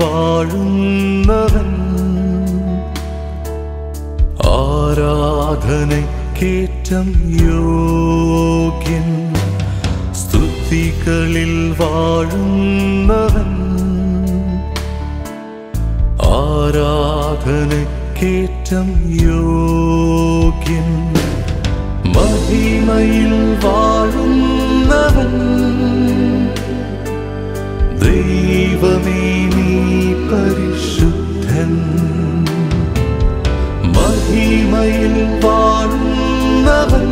വാഴുന്നവൻ, ആരാധനയ്ക്കേറ്റം യോഗ്യൻ. സ്തുതികളിൽ വാഴുന്നവൻ, ആരാധനയ്ക്കേറ്റം യോഗ്യൻ. മഹിമയിൽ വാഴുന്നവൻ, ദൈവമേ നീ പരിശുദ്ധൻ. മഹിമയിൽ വാഴുന്നവൻ,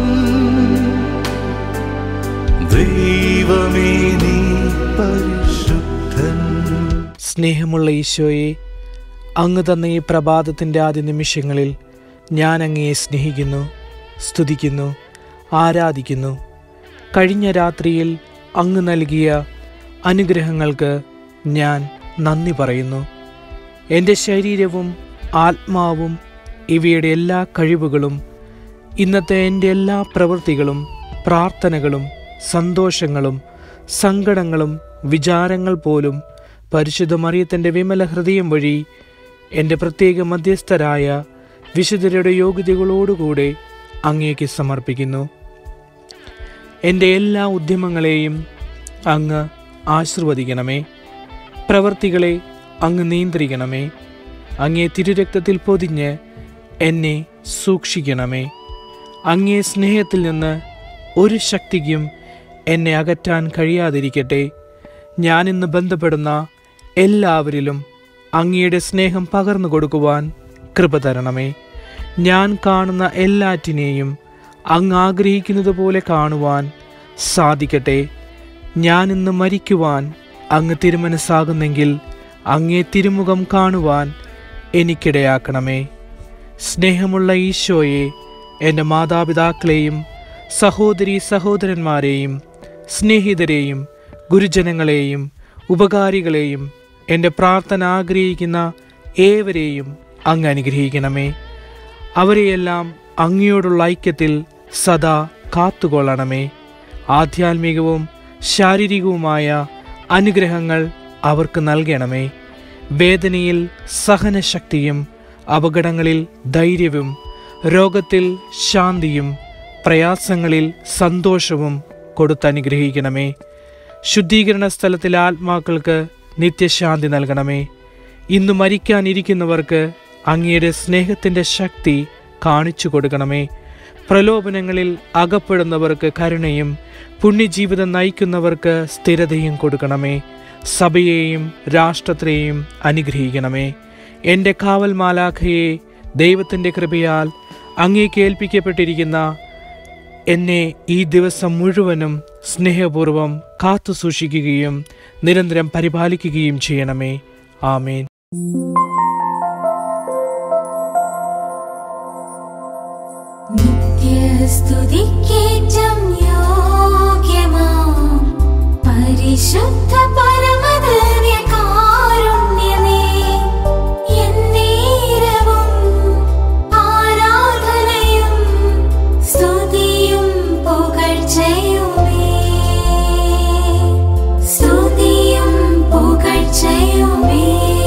ദൈവമേ നീ പരിശുദ്ധൻ. സ്നേഹമുള്ള ഈശോയെ, അങ്ങ് തന്ന ഈ പ്രഭാതത്തിൻ്റെ ആദ്യ നിമിഷങ്ങളിൽ ഞാൻ അങ്ങയെ സ്നേഹിക്കുന്നു, സ്തുതിക്കുന്നു, ആരാധിക്കുന്നു. കഴിഞ്ഞ രാത്രിയിൽ അങ്ങ് നൽകിയ അനുഗ്രഹങ്ങൾക്ക് ഞാൻ നന്ദി പറയുന്നു. എൻ്റെ ശരീരവും ആത്മാവും ഇവയുടെ എല്ലാ കഴിവുകളും ഇന്നത്തെ എൻ്റെ എല്ലാ പ്രവൃത്തികളും പ്രാർത്ഥനകളും സന്തോഷങ്ങളും സങ്കടങ്ങളും വിചാരങ്ങൾ പോലും പരിശുദ്ധ മറിയത്തിൻ്റെ വിമല ഹൃദയം വഴി എൻ്റെ പ്രത്യേക മധ്യസ്ഥരായ വിശുദ്ധരുടെ യോഗ്യതകളോടുകൂടെ അങ്ങേക്ക് സമർപ്പിക്കുന്നു. എൻ്റെ എല്ലാ ഉദ്യമങ്ങളെയും അങ്ങ് ആശീർവദിക്കണമേ. പ്രവൃത്തികളെ അങ്ങ് നിയന്ത്രിക്കണമേ. അങ്ങേ തിരുരക്തത്തിൽ പൊതിഞ്ഞ് എന്നെ സൂക്ഷിക്കണമേ. അങ്ങേ സ്നേഹത്തിൽ നിന്ന് ഒരു ശക്തിക്കും എന്നെ അകറ്റാൻ കഴിയാതിരിക്കട്ടെ. ഞാനിന്ന് ബന്ധപ്പെടുന്ന എല്ലാവരിലും അങ്ങയുടെ സ്നേഹം പകർന്നു കൊടുക്കുവാൻ കൃപ തരണമേ. ഞാൻ കാണുന്ന എല്ലാറ്റിനെയും അങ്ങ് ആഗ്രഹിക്കുന്നത് പോലെ കാണുവാൻ സാധിക്കട്ടെ. ഞാനിന്ന് മരിക്കുവാൻ അങ്ങ് തിരുമനസ്സാകുന്നെങ്കിൽ അങ്ങേ തിരുമുഖം കാണുവാൻ എനിക്കിടയാക്കണമേ. സ്നേഹമുള്ള ഈശോയെ, എൻ്റെ മാതാപിതാക്കളെയും സഹോദരീ സഹോദരന്മാരെയും സ്നേഹിതരെയും ഗുരുജനങ്ങളെയും ഉപകാരികളെയും എൻ്റെ പ്രാർത്ഥന ആഗ്രഹിക്കുന്ന ഏവരെയും അങ്ങ് അനുഗ്രഹിക്കണമേ. അവരെയെല്ലാം അങ്ങയോടുള്ള ഐക്യത്തിൽ സദാ കാത്തുകൊള്ളണമേ. ആധ്യാത്മികവും ശാരീരികവുമായ അനുഗ്രഹങ്ങൾ അവർക്ക് നൽകണമേ. വേദനയിൽ സഹനശക്തിയും അപകടങ്ങളിൽ ധൈര്യവും രോഗത്തിൽ ശാന്തിയും പ്രയാസങ്ങളിൽ സന്തോഷവും കൊടുത്തനുഗ്രഹിക്കണമേ. ശുദ്ധീകരണ സ്ഥലത്തിലെ ആത്മാക്കൾക്ക് നിത്യശാന്തി നൽകണമേ. ഇന്ന് മരിക്കാനിരിക്കുന്നവർക്ക് അങ്ങയുടെ സ്നേഹത്തിൻ്റെ ശക്തി കാണിച്ചു കൊടുക്കണമേ. പ്രലോഭനങ്ങളിൽ അകപ്പെടുന്നവർക്ക് കരുണയും പുണ്യജീവിതം നയിക്കുന്നവർക്ക് സ്ഥിരതയും കൊടുക്കണമേ. സഭയെയും രാഷ്ട്രത്തെയും അനുഗ്രഹിക്കണമേ. എൻ്റെ കാവൽ മാലാഖയെ ദൈവത്തിൻ്റെ കൃപയാൽ അങ്ങേക്ക് ഏൽപ്പിക്കപ്പെട്ടിരിക്കുന്ന എന്നെ ഈ ദിവസം മുഴുവനും സ്നേഹപൂർവം കാത്തു സൂക്ഷിക്കുകയും നിരന്തരം പരിപാലിക്കുകയും ചെയ്യണമേ. ആമേൻ. നിത്യസ്തുതിക്കേറ്റം യോഗ്യമാം പരിശുദ്ധ പരമദിവ്യകാരുണ്യമേ, എന്നേരവും ആരാധനയും സ്തുതിയും പുകഴ്ചയുമേ, സ്തുതിയും പുകഴ്ചയുമേ.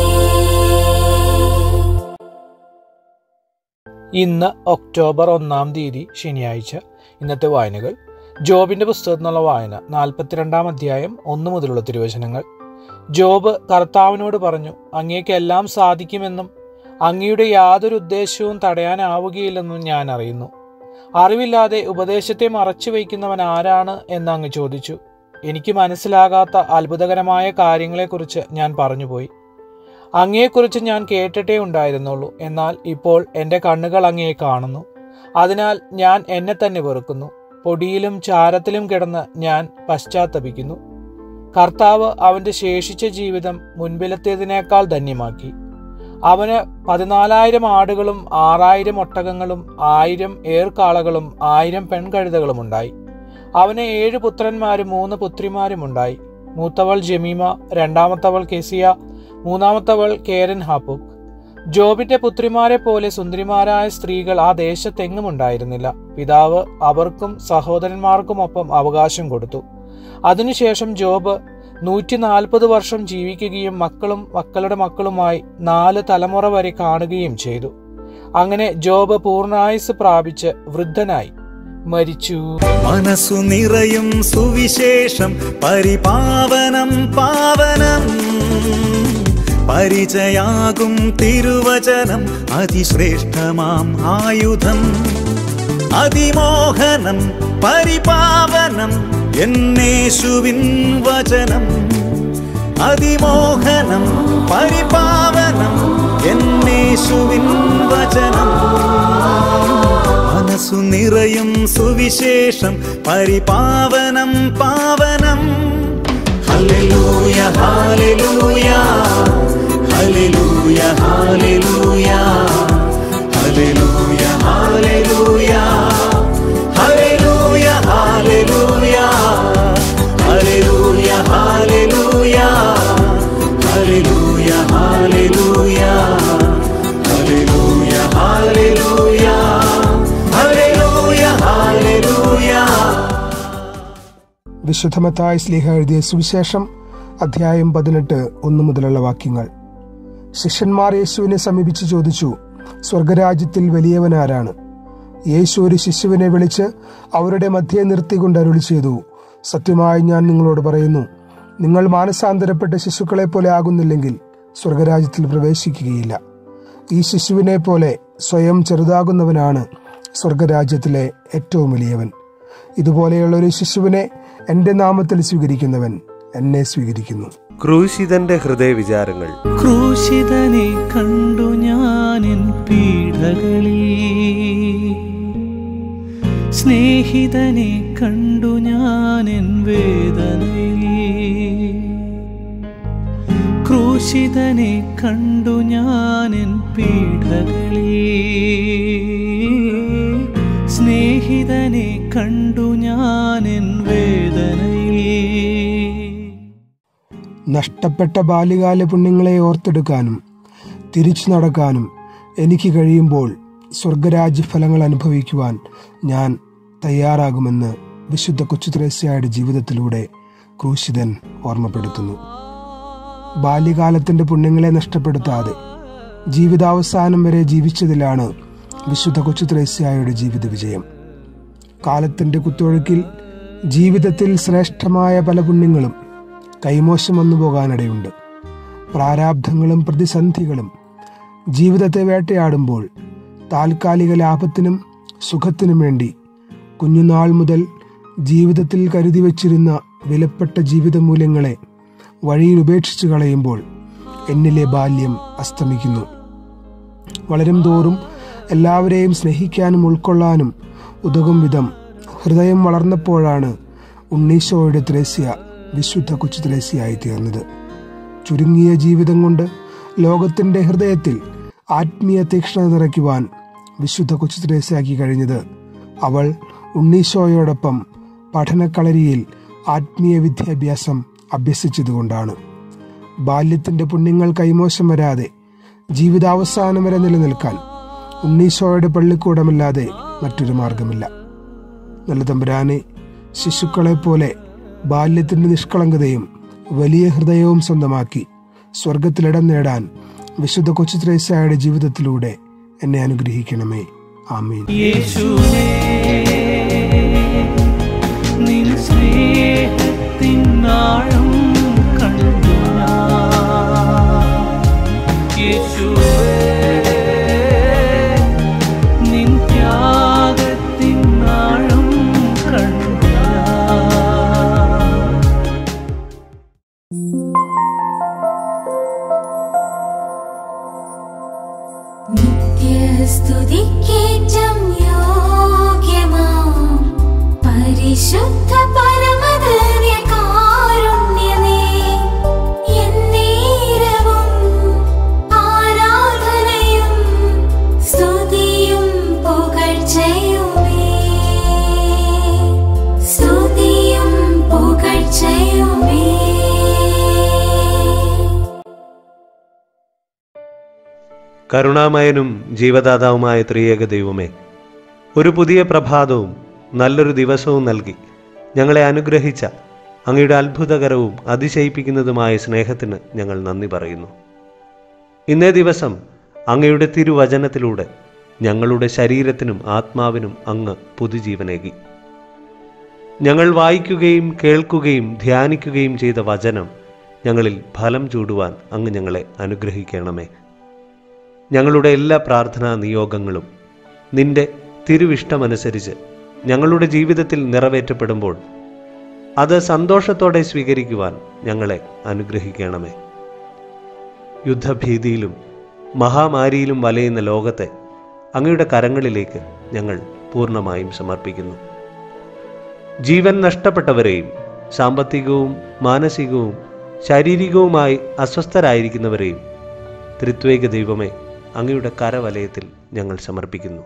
ഇന്ന് ഒക്ടോബർ 1-ാം തീയതി ശനിയാഴ്ച. ഇന്നത്തെ വായനകൾ: ജോബിൻ്റെ പുസ്തകത്തിൽ നിന്നുള്ള വായന 42-ാം അധ്യായം 1 മുതലുള്ള തിരുവചനങ്ങൾ. ജോബ് കർത്താവിനോട് പറഞ്ഞു, അങ്ങേക്ക് എല്ലാം സാധിക്കുമെന്നും അങ്ങയുടെ യാതൊരു ഉദ്ദേശവും തടയാനാവുകയില്ലെന്നും ഞാൻ അറിയുന്നു. അറിവില്ലാതെ ഉപദേശത്തെ മറച്ചു വയ്ക്കുന്നവൻ ആരാണ് എന്ന് അങ്ങ് ചോദിച്ചു. എനിക്ക് മനസ്സിലാകാത്ത അത്ഭുതകരമായ കാര്യങ്ങളെക്കുറിച്ച് ഞാൻ പറഞ്ഞുപോയി. അങ്ങയെക്കുറിച്ച് ഞാൻ കേട്ടിട്ടേ ഉണ്ടായിരുന്നുള്ളൂ. എന്നാൽ ഇപ്പോൾ എൻ്റെ കണ്ണുകൾ അങ്ങയെ കാണുന്നു. അതിനാൽ ഞാൻ എന്നെ തന്നെ വെറുക്കുന്നു. പൊടിയിലും ചാരത്തിലും കിടന്ന് ഞാൻ പശ്ചാത്തപിക്കുന്നു. കർത്താവ് അവൻ്റെ ശേഷിച്ച ജീവിതം മുൻപിലത്തേതിനേക്കാൾ ധന്യമാക്കി. അവന് 14,000 ആടുകളും 6,000 ഒട്ടകങ്ങളും 1,000 ഏർക്കാളകളും 1,000 പെൺകഴുതകളും ഉണ്ടായി. അവന് 7 പുത്രന്മാരും 3 പുത്രിമാരും ഉണ്ടായി. മൂത്തവൾ ജമീമ, രണ്ടാമത്തവൾ കെസിയ, മൂന്നാമത്തവൾ കേരൻ ഹാപ്പുക്. ജോബിന്റെ പുത്രിമാരെ പോലെ സുന്ദരിമാരായ സ്ത്രീകൾ ആ ദേശത്തെങ്ങും ഉണ്ടായിരുന്നില്ല. പിതാവ് അവർക്കും സഹോദരന്മാർക്കുമൊപ്പം അവകാശം കൊടുത്തു. അതിനുശേഷം ജോബ് 140 വർഷം ജീവിക്കുകയും മക്കളും മക്കളുടെ മക്കളുമായി 4 തലമുറ വരെ കാണുകയും ചെയ്തു. അങ്ങനെ ജോബ് പൂർണ്ണായുസ് പ്രാപിച്ച് വൃദ്ധനായി മരിച്ചു. മനസ്സു നിറയും സുവിശേഷം പരിപാവനം പാവനം, പരിചയാകും തിരുവചനം അതിശ്രേഷ്ഠമാം ആയുധം. അതിമോഹനം പരിപാവനം എന്നേശുവിൻ വചനം. അതിമോഹനം പരിപാവനം എന്നേശുവിൻ വചനം. മനസ്സു നിറയും സുവിശേഷം പരിപാവനം പാവനം. ഹല്ലേലൂയ ഹല്ലേലൂയ ഹല്ലേലൂയ ഹല്ലേലൂയ ഹല്ലേലൂയ ഹല്ലേലൂയ ഹല്ലേലൂയ ഹല്ലേലൂയ ഹല്ലേലൂയ ഹല്ലേലൂയ ഹല്ലേലൂയ ഹല്ലേലൂയ ഹല്ലേലൂയ ഹല്ലേലൂയ ഹല്ലേലൂയ ഹല്ലേലൂയ. വിശുദ്ധ മത്തായി ശ്ലീഹ എഴുതിയ സുവിശേഷം അധ്യായം 18 1 മുതലുള്ള വാക്യങ്ങൾ. ശിഷ്യന്മാർ യേശുവിനെ സമീപിച്ച് ചോദിച്ചു, സ്വർഗരാജ്യത്തിൽ വലിയവനാരാണ്? യേശു ഒരു ശിശുവിനെ വിളിച്ച് അവരുടെ മധ്യേ നിർത്തിക്കൊണ്ട് അരുളി ചെയ്തു, സത്യമായി ഞാൻ നിങ്ങളോട് പറയുന്നു, നിങ്ങൾ മാനസാന്തരപ്പെട്ട ശിശുക്കളെ പോലെ ആകുന്നില്ലെങ്കിൽ സ്വർഗരാജ്യത്തിൽ പ്രവേശിക്കുകയില്ല. ഈ ശിശുവിനെ പോലെ സ്വയം ചെറുതാകുന്നവനാണ് സ്വർഗരാജ്യത്തിലെ ഏറ്റവും വലിയവൻ. ഇതുപോലെയുള്ള ഒരു ശിശുവിനെ എന്റെ നാമത്തിൽ സ്വീകരിക്കുന്നവൻ എന്നെ സ്വീകരിക്കുന്നു. ക്രൂശിതന്റെ ഹൃദയവിചാരങ്ങൾ. ക്രൂശിതനെ കണ്ടു ഞാൻ എൻ പീഡകളിൽ, സ്നേഹിതനെ കണ്ടു ഞാൻ എൻ വേദനയിൽ. ക്രൂശിതനെ കണ്ടു ഞാൻ എൻ പീഡകളിൽ, സ്നേഹിതനെ കണ്ടു ഞാൻ എൻ വേദനയിൽ. നഷ്ടപ്പെട്ട ബാല്യകാല പുണ്യങ്ങളെ ഓർത്തെടുക്കാനും തിരിച്ചു നടക്കാനും എനിക്ക് കഴിയുമ്പോൾ സ്വർഗരാജ്യ ഫലങ്ങൾ അനുഭവിക്കുവാൻ ഞാൻ തയ്യാറാകുമെന്ന് വിശുദ്ധ കൊച്ചുത്രേസ്യയുടെ ജീവിതത്തിലൂടെ ക്രൂശിതൻ ഓർമ്മപ്പെടുത്തുന്നു. ബാല്യകാലത്തിന്റെ പുണ്യങ്ങളെ നഷ്ടപ്പെടുത്താതെ ജീവിതാവസാനം വരെ ജീവിച്ചതിലാണ് വിശുദ്ധ കൊച്ചുത്രേസ്യയുടെ ജീവിത വിജയം. കാലത്തിന്റെ കുത്തൊഴുക്കിൽ ജീവിതത്തിൽ ശ്രേഷ്ഠമായ പല പുണ്യങ്ങളും കൈമോശം വന്നു പോകാനിടയുണ്ട്. പ്രാരാബ്ധങ്ങളും പ്രതിസന്ധികളും ജീവിതത്തെ വേട്ടയാടുമ്പോൾ താൽക്കാലിക ലാഭത്തിനും സുഖത്തിനും വേണ്ടി കുഞ്ഞുനാൾ മുതൽ ജീവിതത്തിൽ കരുതി വച്ചിരുന്ന വിലപ്പെട്ട ജീവിത മൂല്യങ്ങളെ വഴിയിൽ ഉപേക്ഷിച്ചു കളയുമ്പോൾ എന്നിലെ ബാല്യം അസ്തമിക്കുന്നു. വളരും തോറും എല്ലാവരെയും സ്നേഹിക്കാനും ഉൾക്കൊള്ളാനും ഉതകും വിധം ഹൃദയം വളർന്നപ്പോഴാണ് ഉണ്ണീശോയുടെ ത്രേസ്യ വിശുദ്ധ കൊച്ചു ത്രേസ്യയായി തീർന്നത്. ചുരുങ്ങിയ ജീവിതം കൊണ്ട് ലോകത്തിന്റെ ഹൃദയത്തിൽ ആത്മീയ തീക്ഷ്ണത നിറയ്ക്കുവാൻ വിശുദ്ധ കൊച്ചു ത്രേസ്യയ്ക്ക് കഴിഞ്ഞത് അവൾ ഉണ്ണീശോയോടൊപ്പം പഠനക്കളരിയിൽ ആത്മീയ വിദ്യാഭ്യാസം അഭ്യസിച്ചതുകൊണ്ടാണ്. ബാല്യത്തിന്റെ പുണ്യങ്ങൾ കൈമോശം വരാതെ ജീവിതാവസാനം വരെ നിലനിൽക്കാൻ ഉണ്ണീശോയുടെ പള്ളിക്കൂടമല്ലാതെ മറ്റൊരു മാർഗമില്ല. നല്ല തമ്പുരാനെ, ശിശുക്കളെ പോലെ ബാല്യത്തിന്റെ നിഷ്കളങ്കതയും വലിയ ഹൃദയവും സ്വന്തമാക്കി സ്വർഗത്തിലിടം നേടാൻ വിശുദ്ധ കൊച്ചു ത്രേസ്യയുടെ ജീവിതത്തിലൂടെ എന്നെ അനുഗ്രഹിക്കണമേ. ആമേൻ. യേശുവേ, നിൻ സ്നേഹത്തിൻ ആഴം കണ്ടു ഞാൻ. യേശുവേ, നിൻ ത്യാഗത്തിൻ ആഴം കണ്ടു ഞാൻ. നിത്യസ്തുതിക്കേറ്റം യോഗ്യമാം പരിശുദ്ധ പരമദിവ്യകാരുണ്യമേ, എന്നേരവും ആരാധനയും സ്തുതിയും പുകഴ്ചയുമേ, സ്തുതിയും പുകഴ്ചയുമേ. കരുണാമയനും ജീവദാതാവുമായ ത്രിയേക ദൈവമേ, ഒരു പുതിയ പ്രഭാതവും നല്ലൊരു ദിവസവും നൽകി ഞങ്ങളെ അനുഗ്രഹിച്ച അങ്ങയുടെ അത്ഭുതകരവും അതിശയിപ്പിക്കുന്നതുമായ സ്നേഹത്തിന് ഞങ്ങൾ നന്ദി പറയുന്നു. ഇന്നേ ദിവസം അങ്ങയുടെ തിരുവചനത്തിലൂടെ ഞങ്ങളുടെ ശരീരത്തിനും ആത്മാവിനും അങ്ങ് പുതുജീവനേകി. ഞങ്ങൾ വായിക്കുകയും കേൾക്കുകയും ധ്യാനിക്കുകയും ചെയ്ത വചനം ഞങ്ങളിൽ ഫലം ചൂടുവാൻ അങ്ങ് ഞങ്ങളെ അനുഗ്രഹിക്കണമേ. ഞങ്ങളുടെ എല്ലാ പ്രാർത്ഥനാ നിയോഗങ്ങളും നിന്റെ തിരുവിഷ്ടമനുസരിച്ച് ഞങ്ങളുടെ ജീവിതത്തിൽ നിറവേറ്റപ്പെടുമ്പോൾ അത് സന്തോഷത്തോടെ സ്വീകരിക്കുവാൻ ഞങ്ങളെ അനുഗ്രഹിക്കണമേ. യുദ്ധഭീതിയിലും മഹാമാരിയിലും വലയുന്ന ലോകത്തെ അങ്ങയുടെ കരങ്ങളിലേക്ക് ഞങ്ങൾ പൂർണ്ണമായും സമർപ്പിക്കുന്നു. ജീവൻ നഷ്ടപ്പെട്ടവരെയും സാമ്പത്തികവും മാനസികവും ശാരീരികവുമായി അസ്വസ്ഥരായിരിക്കുന്നവരെയും ത്രിത്വൈക ദൈവമേ അങ്ങയുടെ കരവലയത്തിൽ ഞങ്ങൾ സമർപ്പിക്കുന്നു.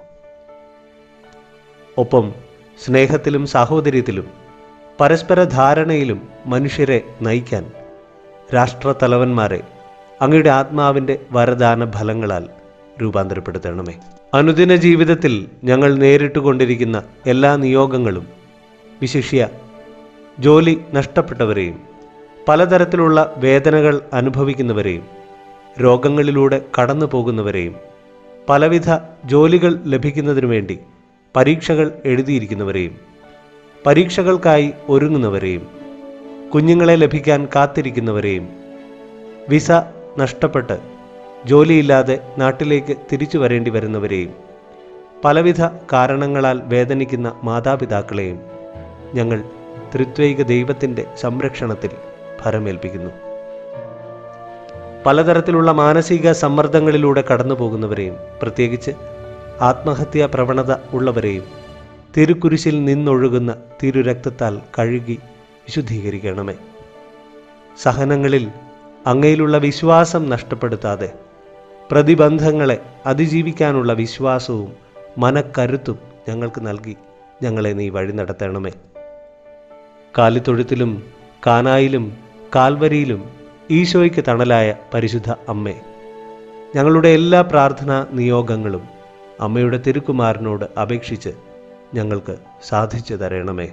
ഒപ്പം സ്നേഹത്തിലും സാഹോദര്യത്തിലും പരസ്പര ധാരണയിലും മനുഷ്യരെ നയിക്കാൻ രാഷ്ട്രതലവന്മാരെ അങ്ങയുടെ ആത്മാവിൻ്റെ വരദാന ഫലങ്ങളാൽ രൂപാന്തരപ്പെടുത്തണമേ. അനുദിന ജീവിതത്തിൽ ഞങ്ങൾ നേരിട്ടുകൊണ്ടിരിക്കുന്ന എല്ലാ നിയോഗങ്ങളും, വിശിഷ്യ ജോലി നഷ്ടപ്പെട്ടവരെയും പലതരത്തിലുള്ള വേദനകൾ അനുഭവിക്കുന്നവരെയും രോഗങ്ങളിലൂടെ കടന്നു പോകുന്നവരെയും പലവിധ ജോലികൾ ലഭിക്കുന്നതിനു വേണ്ടി പരീക്ഷകൾ എഴുതിയിരിക്കുന്നവരെയും പരീക്ഷകൾക്കായി ഒരുങ്ങുന്നവരെയും കുഞ്ഞുങ്ങളെ ലഭിക്കാൻ കാത്തിരിക്കുന്നവരെയും വിസ നഷ്ടപ്പെട്ട് ജോലിയില്ലാതെ നാട്ടിലേക്ക് തിരിച്ചു വരേണ്ടി വരുന്നവരെയും പലവിധ കാരണങ്ങളാൽ വേദനിക്കുന്ന മാതാപിതാക്കളെയും ഞങ്ങൾ ത്രിത്വൈക ദൈവത്തിൻ്റെ സംരക്ഷണത്തിൽ ഭരമേൽപ്പിക്കുന്നു. പലതരത്തിലുള്ള മാനസിക സമ്മർദ്ദങ്ങളിലൂടെ കടന്നു പോകുന്നവരെയും പ്രത്യേകിച്ച് ആത്മഹത്യാ പ്രവണത ഉള്ളവരെയും തിരുക്കുരിശിൽ നിന്നൊഴുകുന്ന തിരുരക്തത്താൽ കഴുകി വിശുദ്ധീകരിക്കണമേ. സഹനങ്ങളിൽ അങ്ങയിലുള്ള വിശ്വാസം നഷ്ടപ്പെടുത്താതെ പ്രതിബന്ധങ്ങളെ അതിജീവിക്കാനുള്ള വിശ്വാസവും മനക്കരുത്തും ഞങ്ങൾക്ക് നൽകി ഞങ്ങളെ നീ വഴി നടത്തണമേ. കാലിത്തൊഴുത്തിലും കാനായിലും കാൽവരിയിലും ഈശോയ്ക്ക് തണലായ പരിശുദ്ധ അമ്മേ, ഞങ്ങളുടെ എല്ലാ പ്രാർത്ഥനാ നിയോഗങ്ങളും അമ്മയുടെ തിരുക്കുമാരനോട് അപേക്ഷിച്ച് ഞങ്ങൾക്ക് സാധിച്ചു തരണമേ.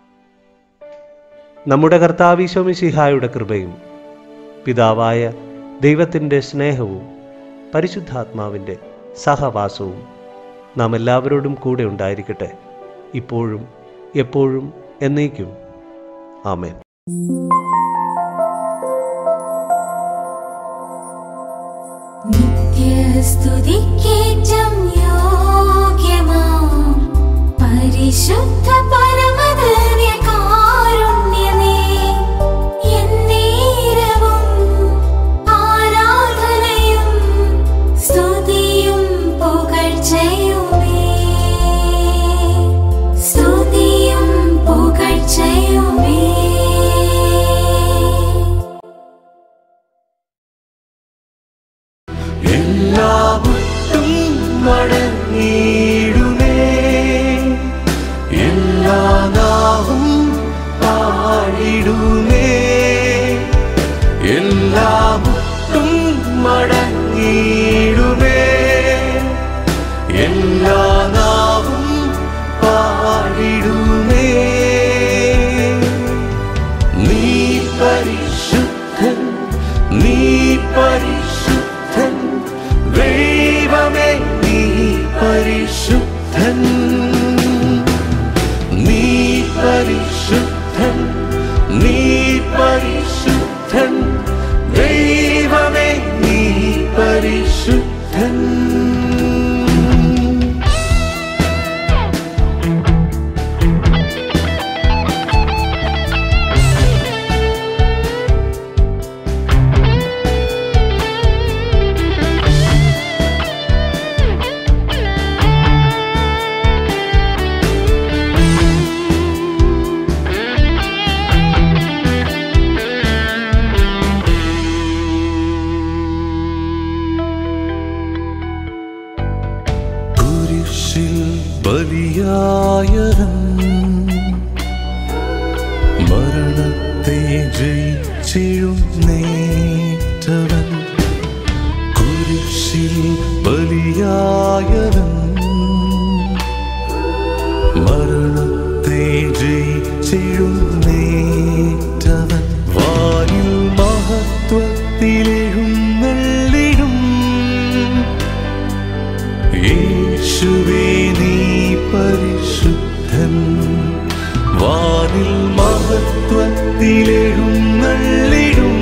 നമ്മുടെ കർത്താവീശോ മിശിഹായുടെ കൃപയും പിതാവായ ദൈവത്തിൻ്റെ സ്നേഹവും പരിശുദ്ധാത്മാവിൻ്റെ സഹവാസവും നാം എല്ലാവരോടും കൂടെ ഉണ്ടായിരിക്കട്ടെ, ഇപ്പോഴും എപ്പോഴും എന്നേക്കും. ആമേൻ. നിത്യസ്തുതിക്കേറ്റം യോഗ്യമാം പരിശുദ്ധ പരമദിവ്യകാരുണ്യമേ, എന്നേരവും ആരാധനയും സ്തുതിയും പുകഴ്ചയുമേ, സ്തുതിയും പുകഴ്ചയുമേ. എല്ലാവട്ടും മടങ്ങിയിടുമേ, എല്ലാ നാവും പാടിടുമേ. എല്ലാവട്ടും മടങ്ങിയിടുമേ, എല്ലാ നാവും പാടിടുമേ. നീ പരിശുദ്ധൻ, നീ പരിശുദ്ധൻ, ദൈവമേ നീ പരിശുദ്ധൻ. നീ പരിശുദ്ധൻ, നീ പരിശുദ്ധൻ, ദൈവമേ നീ പരിശുദ്ധൻ. കുരിശിൽ ബലിയായവൻ മരണത്തെ ജയിച്ചെഴുന്നേറ്റവൻ, കുരിശിൽ ബലിയായവൻ മരണത്തെ ജയിച്ചെഴുന്നേറ്റവൻ. ചെയ്തവൻ വാനിൽ മഹത്വത്തിലെഴുന്നള്ളിടും. യേശുവേ നീ പരിശുദ്ധൻ, വാനിൽ മഹത്വത്തിലെഴുന്നള്ളിടും.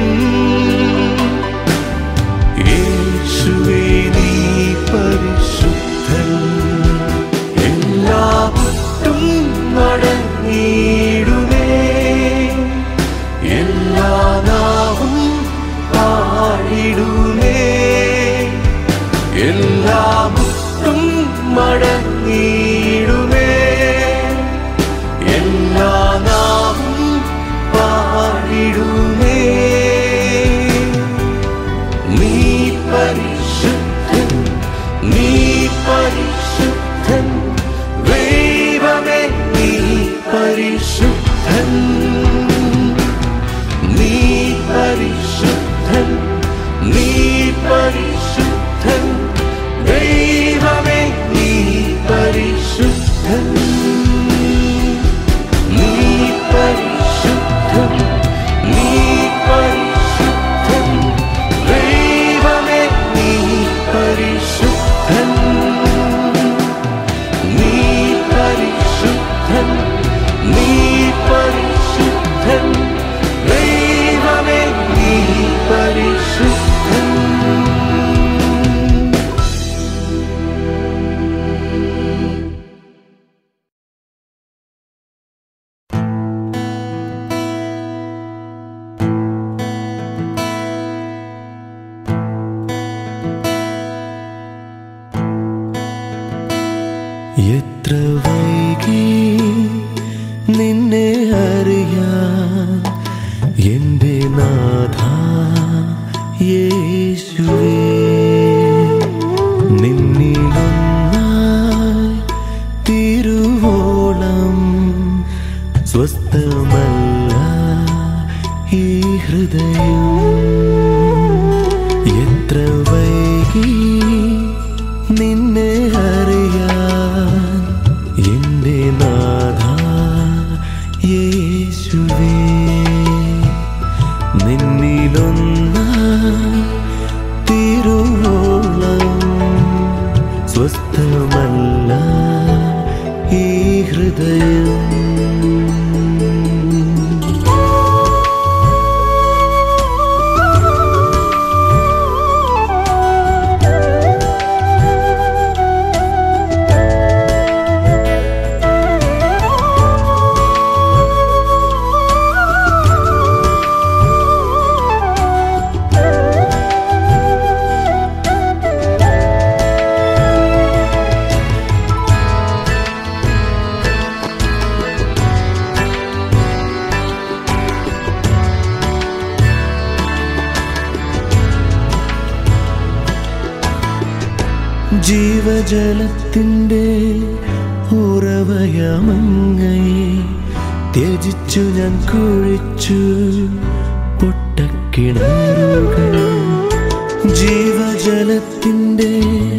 യേശുവേ നീ പരിശുദ്ധൻ. എല്ലാ മുട്ടും മടങ്ങിയിടുമേ, എല്ലാ നാവും പാടിടുമേ. എല്ലാ മുട്ടും മടങ്ങിയിടുമേ, എല്ലാ നാവും പാടിടുമേ. നീ പരിശുദ്ധൻ, നീ പരിശുദ്ധൻ, ദൈവമേ നീ പരിശുദ്ധൻ. നീ പരിശുദ്ധൻ, നീ പരിശുദ്ധൻ, ദൈവമേ നീ പരിശുദ്ധൻ. നീ പരിശുദ്ധൻ, നീ പരിശുദ്ധൻ, ദൈവമേ നീ പരിശുദ്ധൻ. നീ പരിശുദ്ധൻ, നീ പരിശുദ്ധൻ, ദൈവമേ നീ പരിശുദ്ധൻ. എത്ര വൈകി നിന്നെ അറിയാൻ എൻ്റെ നാഥ യേശുവേ. നിന്നിലൊന്നായി തിരുവോളം സ്വസ്ഥമല്ല ഈ ഹൃദയം. എത്ര വൈകി നിന്നെ അറിയാൻ എൻ്റെ നാഥ യേശുവേ. നിന്നിലൊന്നായി തിരുവോളം സ്വസ്ഥമല്ല ഈ ഹൃദയം. ജീവജലത്തിൻ്റെ ഉറവയമങ്ങയെ ത്യജിച്ചു ഞാൻ കുഴിച്ചു പൊട്ടക്കിണറുകൾ. ജീവജലത്തിൻ്റെ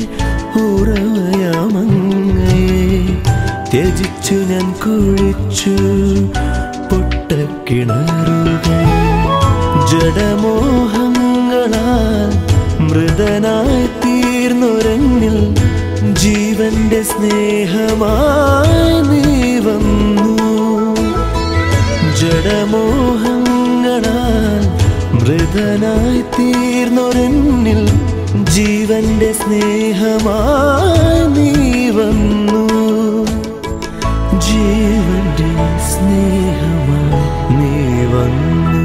ഉറവയമങ്ങയെ ത്യജിച്ചു ഞാൻ കുഴിച്ചു പൊട്ടക്കിണറുകൾ. ജഡമോഹങ്ങളാൽ മൃതനായി തീർന്നൊരങ്ങിൽ ജീവന്റെ സ്നേഹമായി നീ വന്നു. ജഡമോഹങ്ങളാൽ മൃതനായി തീർന്നൊരന്നിൽ ജീവന്റെ സ്നേഹമായി നീ വന്നു. ജീവന്റെ സ്നേഹമായി നീ വന്നു.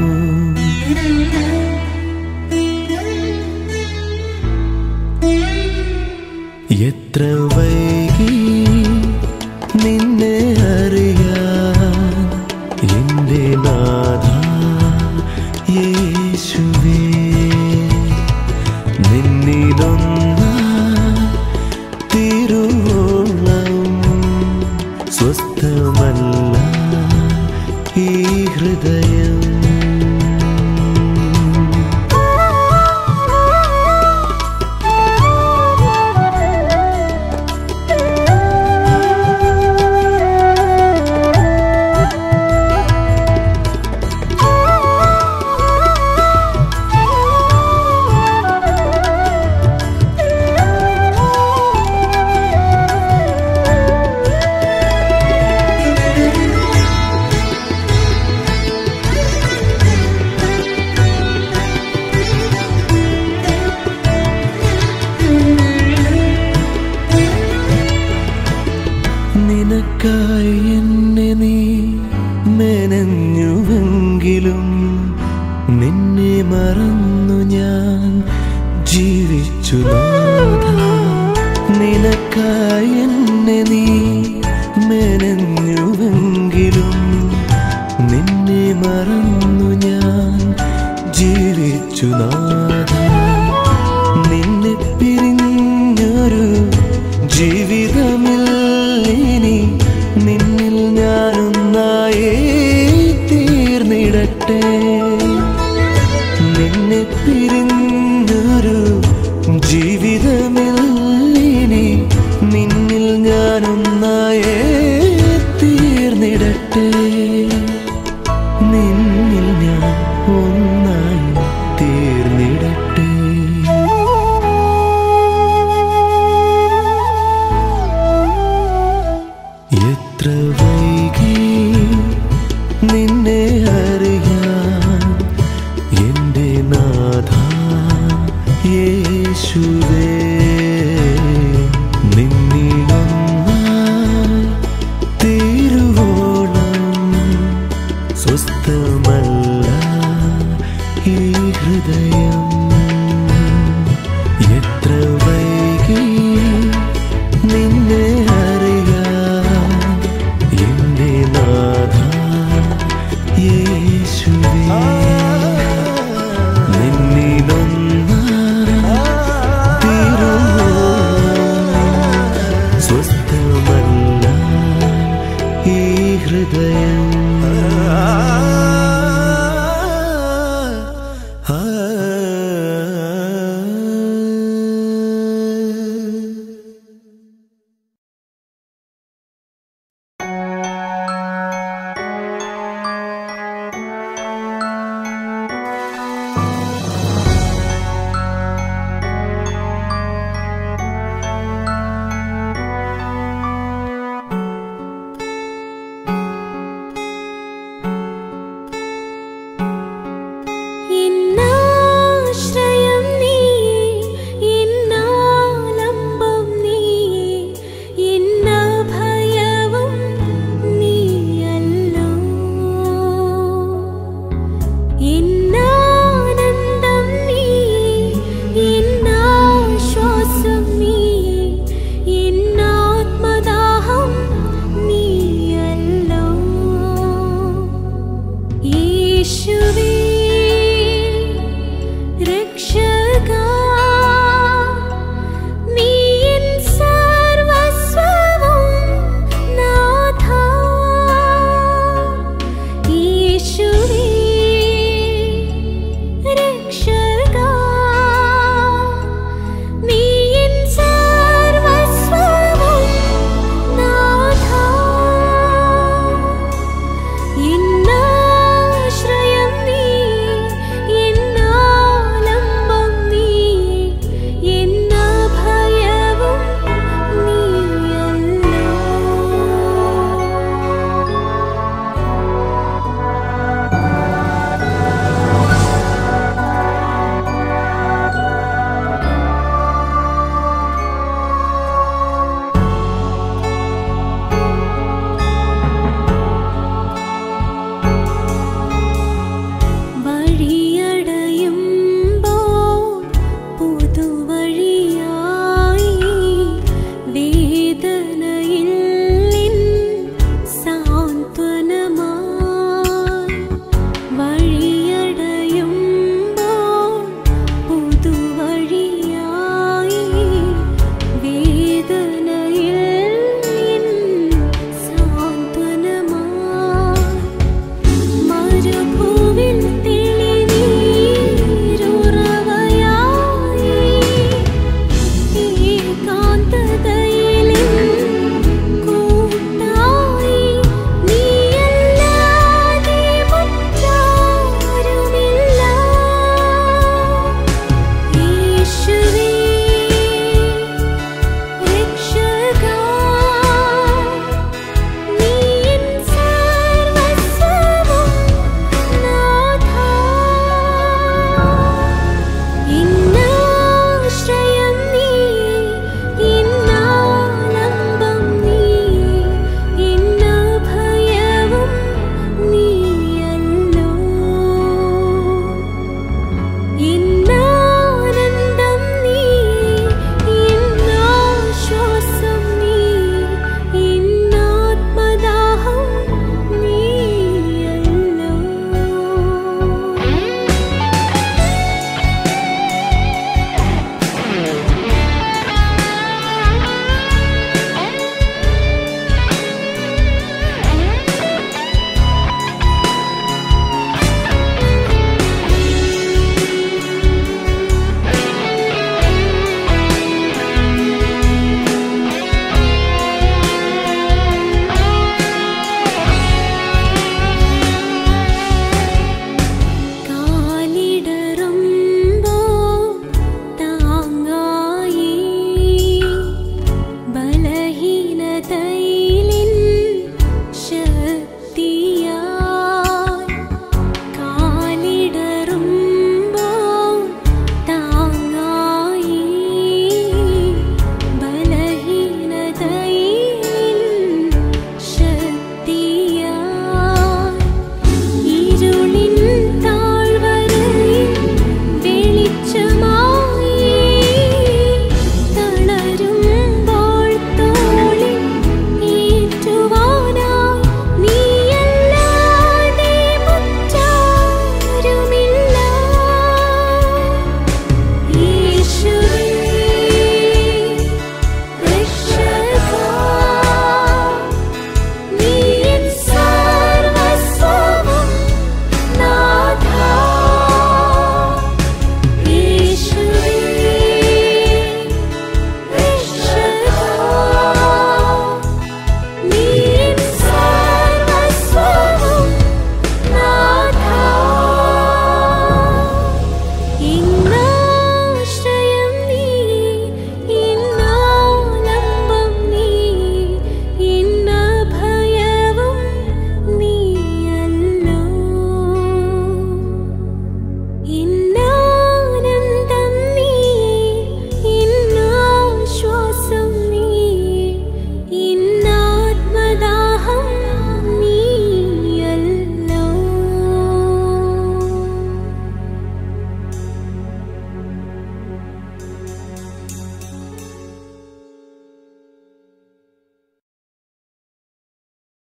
എത്ര വൈകി നിന്നെ അറിയാൻ എൻ്റെ നാഥ യേശുവേ. നിന്നിലൊന്നായി തിരുവോളം സ്വസ്ഥമല്ല ഈ ഹൃദയം. നിനക്കായി എന്നെ നീ മെനഞ്ഞുവെങ്കിലും നിന്നെ മറന്നു ഞാൻ ജീവിച്ചു നാഥാ. നിനക്കായി എന്നെ നീ മെനഞ്ഞുവെങ്കിലും നിന്നെ മറന്നു ഞാൻ ജീവിച്ചു നാഥാ. നിന്നെ പിരിഞ്ഞൊരു ജീവിതമില്ലിനി നിന്നിൽ ഞാനൊന്നായേ തീർന്നിടട്ടെ. നിന്നെ പിരിഞ്ഞൊരു ജീവിതമില്ലിനി നിന്നിൽ ഞാനൊന്നായേ തീർന്നിടട്ടെ. നിന്നിൽ ഞാൻ ഒന്നായി തീർന്നിടട്ടെ. എത്ര വൈകി നിന്നെ